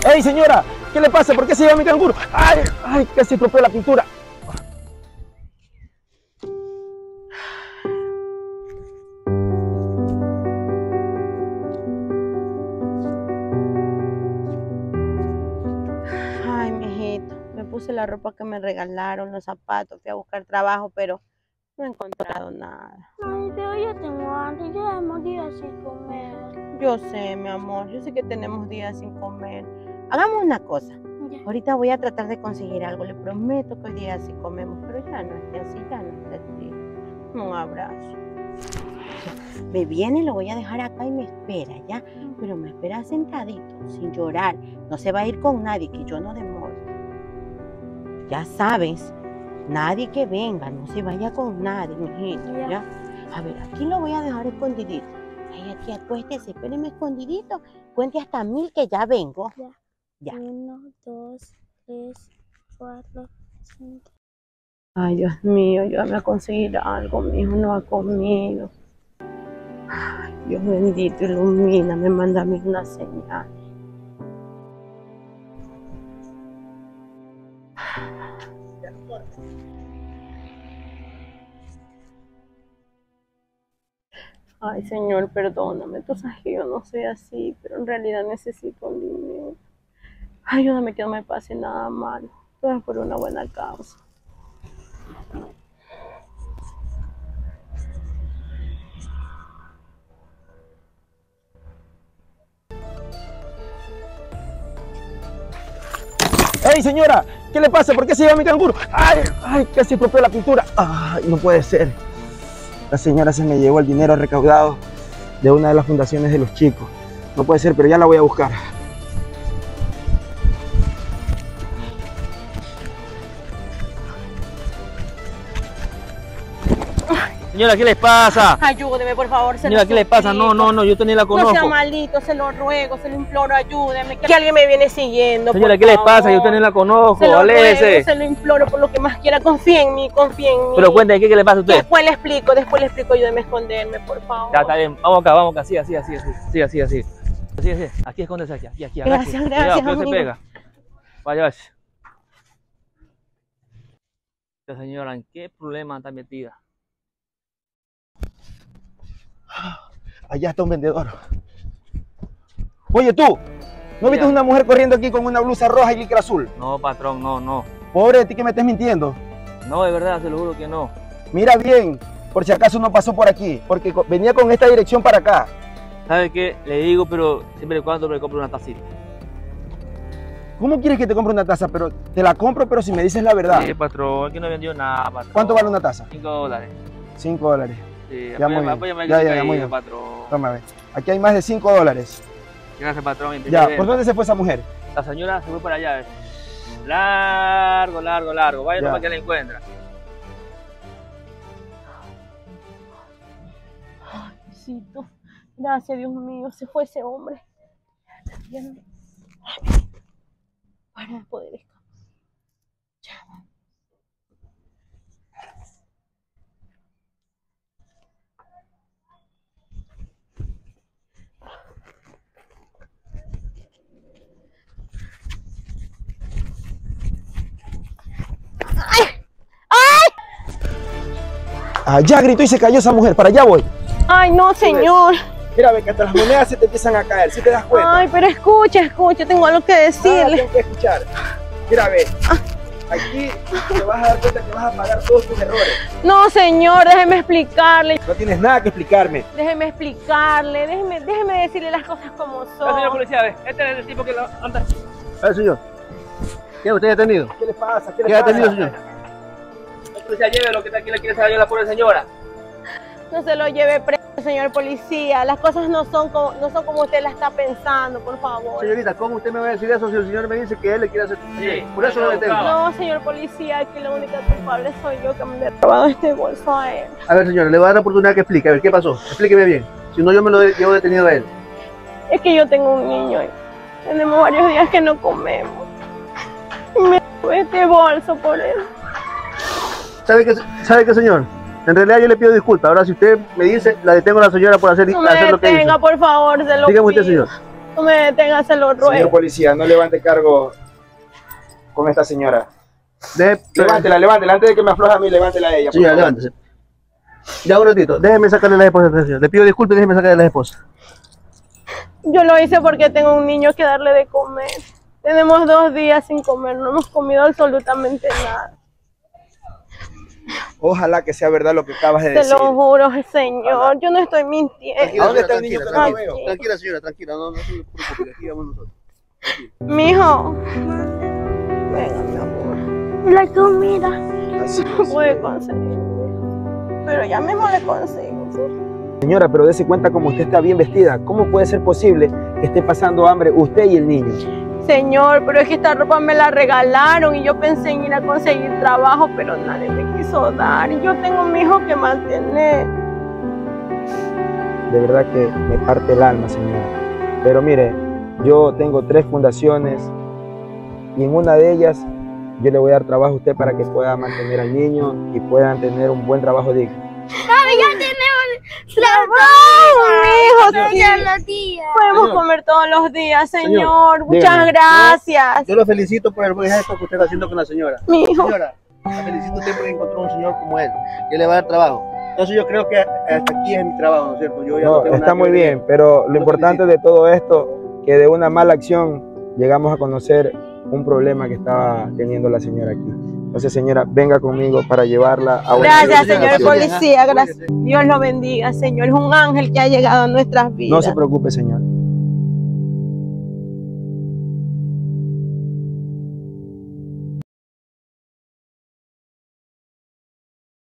¡Ey, señora! ¿Qué le pasa? ¿Por qué se lleva mi canguro? ¡Ay! ¡Ay! Casi estropeó la pintura. Ay, mijito, me puse la ropa que me regalaron, los zapatos, fui a buscar trabajo, pero no he encontrado nada. Ay, pero ya tengo hambre, ya hemos días sin comer. Yo sé, mi amor, yo sé que tenemos días sin comer. Hagamos una cosa. Ya. Ahorita voy a tratar de conseguir algo. Le prometo que hoy día sí comemos, pero ya no esté así, ya no esté así. Un abrazo. Me viene, lo voy a dejar acá y me espera, ¿ya? Pero me espera sentadito, sin llorar. No se va a ir con nadie, que yo no demoro. Ya sabes, nadie que venga, no se vaya con nadie, mijito, ¿ya? A ver, aquí lo voy a dejar escondidito. Ay, aquí acuéstese, espéreme escondidito. Cuente hasta 1000 que ya vengo. Ya. 1, 2, 3, 4, 5. Ay, Dios mío, ayúdame a conseguir algo. Mi hijo no ha comido. Ay, Dios bendito, ilumíname, mándame una señal. Ay, Señor, perdóname. Tú sabes que yo no soy así, pero en realidad necesito un dinero. Ayúdame que no me pase nada malo. Todo es por una buena causa. ¡Ey, señora! ¿Qué le pasa? ¿Por qué se lleva mi canguro? ¡Ay! ¡Ay! Casi estropeó la pintura. ¡Ay! No puede ser. La señora se me llevó el dinero recaudado de una de las fundaciones de los chicos. No puede ser, pero ya la voy a buscar. Señora, ¿qué les pasa? Ayúdeme, por favor. Señora, ¿qué les pasa? No, no, no, yo usted ni la conozco. No sea maldito, se lo ruego, se lo imploro, ayúdeme. Que alguien me viene siguiendo. Señora, por ¿qué les favor. pasa? Yo usted ni la conozco, Se lo aléjese. ruego, se lo imploro por lo que más quiera. Confíe en mí, confíe en mí. Pero cuéntame, ¿qué le pasa a usted? Después le explico, ayúdeme a esconderme, por favor. Ya, está bien, vamos acá, así. Así. Aquí, escóndese aquí. Gracias, Cuidado, que no se amigo. pega. Vaya. Esta señora, ¿en qué problema está metida? Allá está un vendedor. Oye, tú, ¿no viste una mujer corriendo aquí con una blusa roja y licra azul? No, patrón, no. Pobre de ti que me estés mintiendo. No, de verdad, se lo juro que no. Mira bien, por si acaso no pasó por aquí, porque venía con esta dirección para acá. ¿Sabe qué? Le digo, pero siempre y cuando me compro una tacita. ¿Cómo quieres que te compre una taza? Pero te la compro, pero si me dices la verdad. Sí, patrón, aquí no vendió nada, patrón. ¿Cuánto vale una taza? $5. 5 dólares. Sí, Ya, muy bien. apóyame Ya, muy bien. patrón. Toma, a ver. Aquí hay más de 5 dólares. Gracias, patrón. Ya, ¿por dónde se fue esa mujer? La señora se fue para allá. Largo. Vaya Ya. para que la encuentra. Ay, Diosito. Gracias, Dios mío. Se fue ese hombre. Ya no- Para poder escapar. Allá gritó y se cayó esa mujer, para allá voy. Ay, no, señor. Mira, ve que hasta las monedas se te empiezan a caer, ¿sí te das cuenta? Ay, pero escucha, tengo algo que decirle. Tengo que escuchar. Mira, ve, aquí te vas a dar cuenta que vas a pagar todos tus errores. No, señor, déjeme explicarle. No tienes nada que explicarme. Déjeme decirle las cosas como La señora son. policía, ve. Este es el tipo que lo anda. A ver, señor. ¿Qué usted ha detenido? ¿Qué le pasa? ¿Qué le ha detenido, señor? La policía lleve lo que aquí le quiere saber la pobre señora. No se lo lleve preso, señor policía. Las cosas no son como usted la está pensando, por favor. Señorita, ¿cómo usted me va a decir eso si el señor me dice que él le quiere hacer? Sí, Por eso lo detengo. No, señor policía, aquí la única culpable soy yo que me le he robado este bolso a él. A ver, señora, le voy a dar la oportunidad que explique. A ver, ¿qué pasó? Explíqueme bien. Si no, yo me lo llevo detenido a él. Es que yo tengo un niño y tenemos varios días que no comemos. Y me robé este bolso por él. ¿Sabe qué, señor? En realidad yo le pido disculpas. Ahora, si usted me dice, la detengo a la señora por hacer No me lo que hizo. detenga, por favor, se lo Dígame pido. usted, señor. No me detengas, se lo Señor ruego. policía, no levante cargo con esta señora. Levántela, levántela, antes de que me afloje a mí, levántela a ella. por Señora, favor. levántese. Ya un ratito, déjeme sacarle la esposa, señor. Le pido disculpas, déjeme sacarle la esposa. Yo lo hice porque tengo un niño que darle de comer. Tenemos 2 días sin comer, no hemos comido absolutamente nada. Ojalá que sea verdad lo que acabas de Te decir. lo juro, señor, yo no estoy mintiendo. ¿A dónde está el niño que no lo veo? Tranquila, señora, tranquila, no se preocupe, aquí vamos nosotros. Mijo, venga, mi amor. ¿Y la comida? Así No es. puede conseguir. Pero ya mismo le consigo, ¿sí? Señora, pero dése cuenta como usted está bien vestida. ¿Cómo puede ser posible que esté pasando hambre usted y el niño? Señor, pero es que esta ropa me la regalaron y yo pensé en ir a conseguir trabajo, pero nadie me quiso dar. Y yo tengo a mi hijo que mantener. De verdad que me parte el alma, señora. Pero mire, yo tengo 3 fundaciones y en una de ellas yo le voy a dar trabajo a usted para que pueda mantener al niño y puedan tener un buen trabajo digno. ¡Mami, ya tenemos ¡Trabajo, mi hijo! ya la tía! Podemos Señor. comer todos los días, señor. Señor, Muchas dígame. gracias. Yo lo felicito por el buen gesto que usted está haciendo con la señora. Mi hijo. Señora, la felicito a usted porque encontró un señor como él, que le va a dar trabajo. Entonces yo creo que hasta aquí es mi trabajo, ¿no es cierto? Yo ya No, tengo está nada que muy ver. bien, pero lo Lo importante de todo esto, que de una mala acción llegamos a conocer un problema que estaba teniendo la señora aquí. Entonces, señora, venga conmigo para llevarla a una... Gracias, señora, señor sí, policía. ajá. Gracias. Dios lo bendiga, señor. Es un ángel que ha llegado a nuestras vidas. No se preocupe, señor.